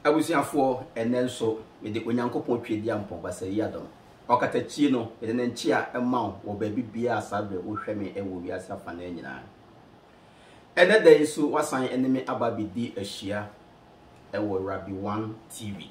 abusiafo enen so me de onyankopon twedi ampon basa yi adom okatachi no ede ne nchi a ema wo ba bibia asabe wo hwe me ewo wi asafa na nyina ene da isu wasan enemi ababidi ahia ewo Rabi 1 TV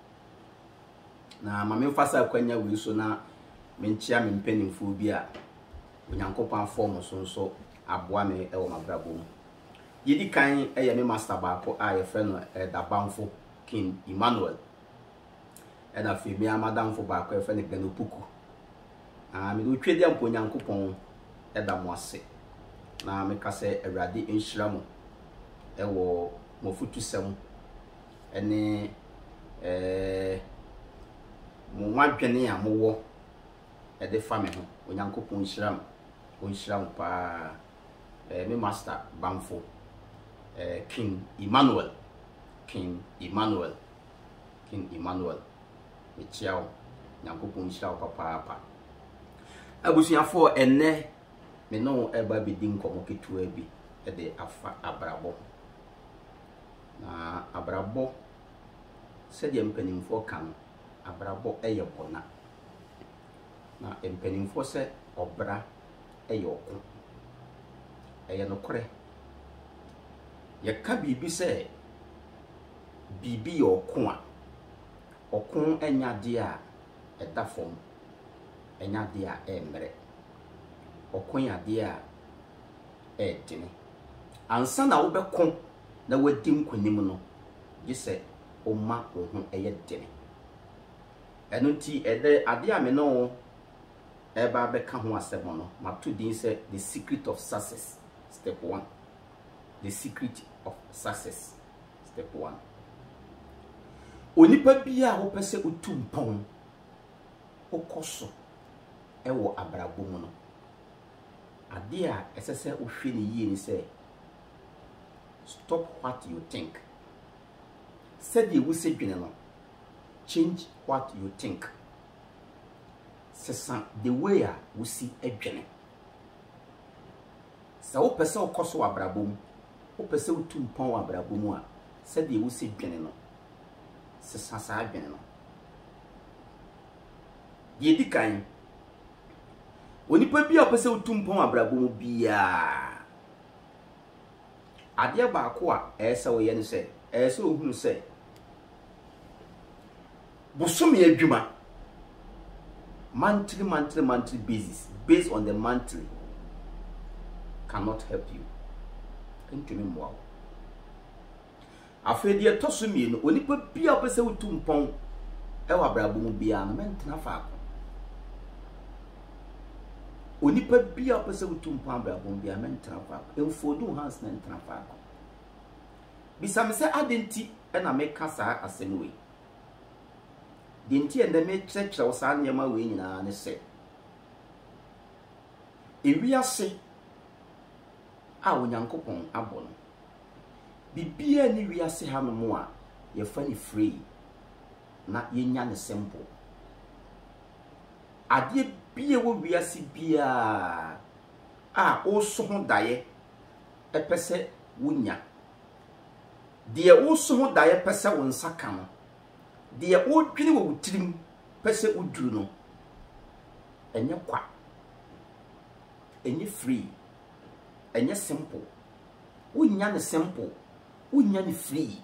na mame mfasa kwanya wi so na me nchia me mpanimfo bi a onyankopon afom so aboa me ewo mabrabo yedi kan eye me master baako a ye frɛ no Dabanfo King Emmanuel ena femi amadamfo baako ye frɛ no Ganopuku me do twedi ampo nyankopon eda mo ase na me ka sɛ awurade enhyira mo ewo mo futusɛm ene mo wadwene a mo wo ede fa me ho onyankopon nhyira mo pa me master Banfo King Emmanuel me chiao nyankopon chiao papa abusuafo enne me no eba bedi nkomo ketua bi e de afa abrabo na abrabo se de mpanimfo kan abrabo eye bona na mpanimfo se obra eye okon eye no kore yeka bibi se bibi okon a okon enyade a edafom enyade a emre okon yade a edene ansa na wo bekon na wadi nkonim no gise oma ohun eye dene eno ti ede ade a me no eba beka ho asem no mato din se the secret of success step 1 the secret of success step 1 onipa bia wo pese utumpon okoso ewo abrabo mu no ade a esese wo hwe ne yie ni se stop what you think said you will say no change what you think sesa the way a wo si adwene sa wo pese okoso abrabo mu wo pese utumpon abrabo mu a said you will say dwene no sesa sa adwene no ye dikan onipa bia pese utumpon abrabo mu bia ade baako a ese wo ye ne se ese ohunu se bosome adwuma monthly basis based on the monthly cannot help you into me more afedi etoso mienu onipa bia pese utumpon ewa abrabo mu bia no mentena faako onipa bia pese utumpon abrabo mu bia mentena faako enfodu hans na mentena faako bisa me se adenti na me kasa asenwe denti ende me kyerɛkyerɛ wosa ne ma we nyina ne se ewiase a onyankopon abɔ no bibia ni wiase ha no a ye fa ni free na yenya ne simple ade bia wo wiase bia a o so ho daye epese wonya de o so ho daye pese won saka no de o dwene wo wutirim pese uduru no enye kwa enye free enye simple wonya ne simple wonya ne free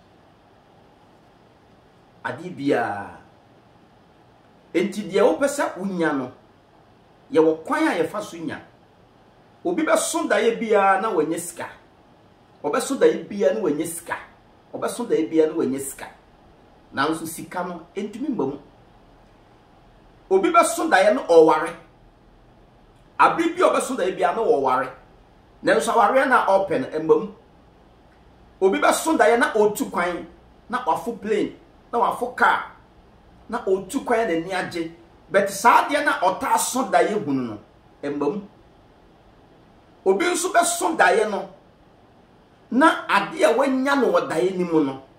ade bia enti de wo pese wonya no ye wo kwan a ye fa so nya obi be so daye bia na wanye sika obeso daye bia na wanye sika obeso daye bia na wanye sika nanso sika no entumi mbam obi be so daye no oware abibi obeso daye bia na oware nanso aware na open mbam obi be so daye na otu kwan na wafo plane na wafo car na otu kwan na ni age bet saade na ota so daye hunu no mbam obi nso be so daye no na ade a wanya no wodaye ni mu no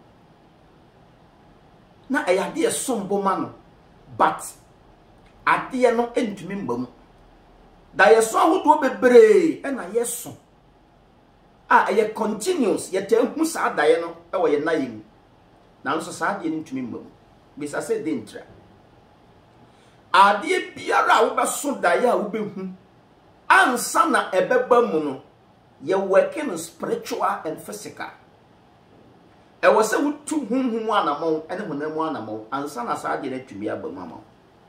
na ayade sombo ma no but ade no entumi mbam daye so ahodo bebre na yeso a ye continuous ye ta hu sa daye no e wo ye na yim nanso saa de ntumi mmam bisa se de ntra ade biara wo beso dae a wo behu ansa na ebeba mu no ye working spiritual and physical e wo se wo tu hunhum anamon ene honamu anamon ansa na saa de na twumi abam ama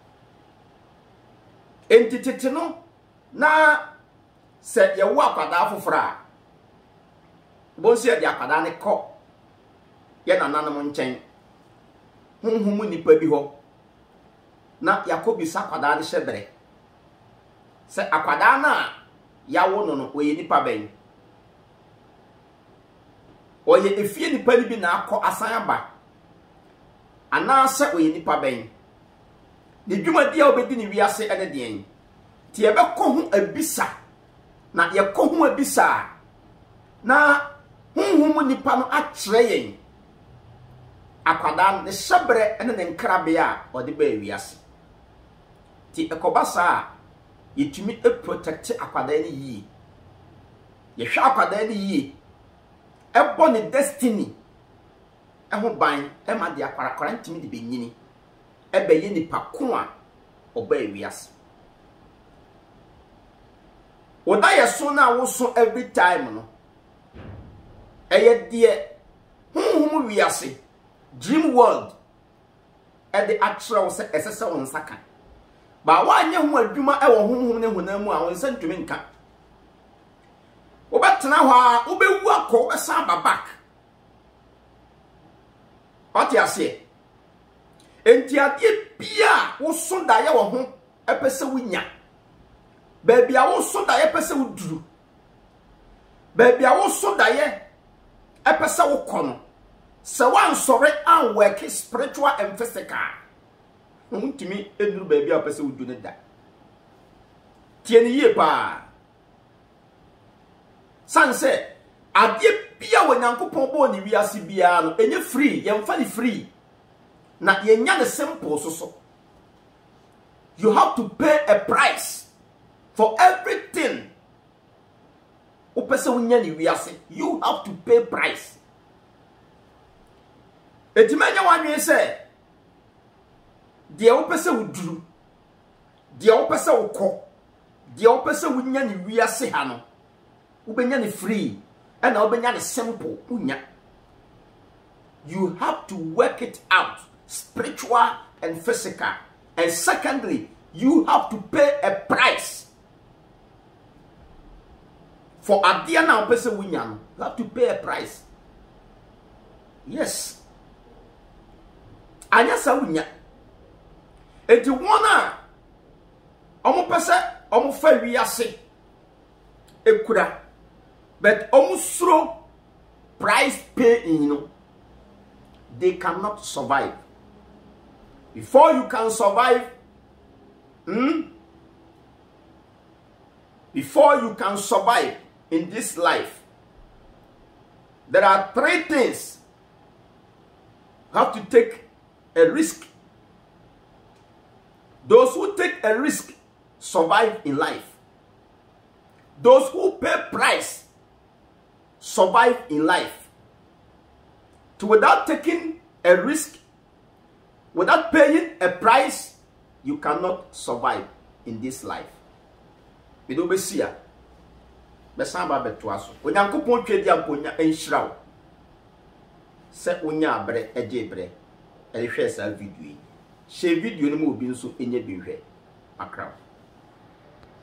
entitete no na se ye wo akwada afofra bo se de akwada ne ko ye nananum nchen hunhum nipa bi ho na yakobi sakwada ne hyebere se akwada na yawo no oye nipa ben oye efie nipa ni bi na akọ asan aba ana se oye nipa ben ne dwumadi a obedi ne wiase ene den ti ebe kọ hu abisa na ye kọ hu abisa na hunhum nipa no akyere yen akwada ne hyebere ene ne nkrabe a ode ba wiase ti ekobasa yetumi protect akwada ni yi ye hwa akwada ni yi ebo ne destiny eho ban e ma de akwara ntimi de benyini ebe ye nipa ko a oba wiase oda ye so na wo so every time no eye de hunhum wiase dream world e de atra wo se esese won saka ba wa anya hu adwuma e wo honhom ne honamu a won santumi nka wo betena ho a wo bewu akọ esa babak oti ase enti ade bia wo so da ye wo ho epese wunya ba bia wo so da ye epese wuduru ba bia wo so da ye epese wo kono se wan sore an work spiritual and physical untimi eduru ba bia epese wudu ne da tie ni ye pa sanse ade bia wanyankopon bo ni wiase bia no enye free ye mfa ni free na ye nya ne simple so you have to pay a price for everything upese unya ni wiase you have to pay price etimanya wanwe se de upese uduru de upese ukọ de upese unya ni wiase ha no ubenya ni free and ubenya ni simple unya you have to work it out spiritual and physical and secondly you have to pay a price for adia na upese unya no you have to pay a price yes anya sa unya enti wona omo pese omo fa wiase ekura but omusro price pay you know they cannot survive before you can survive before you can survive in this life there are 3 things you have to take a risk. Those who take a risk survive in life. Those who pay price survive in life. So without taking a risk, without paying a price, you cannot survive in this life. We do besia. Besamba betwaso. Onyankopon twedi amponya enhyiraw. Se onya abre eje bre. Ele hwe sa video yi. Share video no mo bi nso enye bi hwe. Akra.